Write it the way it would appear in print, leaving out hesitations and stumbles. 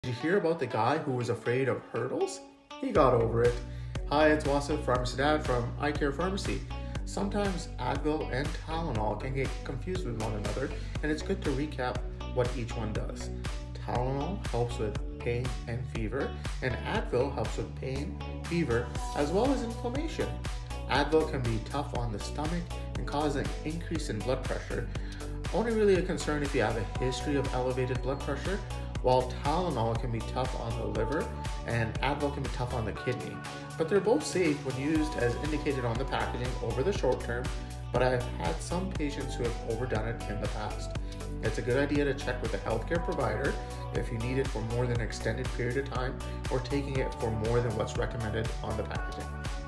Did you hear about the guy who was afraid of hurdles? He got over it. Hi, it's Wasif, Pharmacy Dad from iCare Pharmacy. Sometimes Advil and Tylenol can get confused with one another, and it's good to recap what each one does. Tylenol helps with pain and fever, and Advil helps with pain, fever, as well as inflammation. Advil can be tough on the stomach and cause an increase in blood pressure. Only really a concern if you have a history of elevated blood pressure, while Tylenol can be tough on the liver and Advil can be tough on the kidney. But they're both safe when used as indicated on the packaging over the short term, but I've had some patients who have overdone it in the past. It's a good idea to check with a healthcare provider if you need it for more than an extended period of time or taking it for more than what's recommended on the packaging.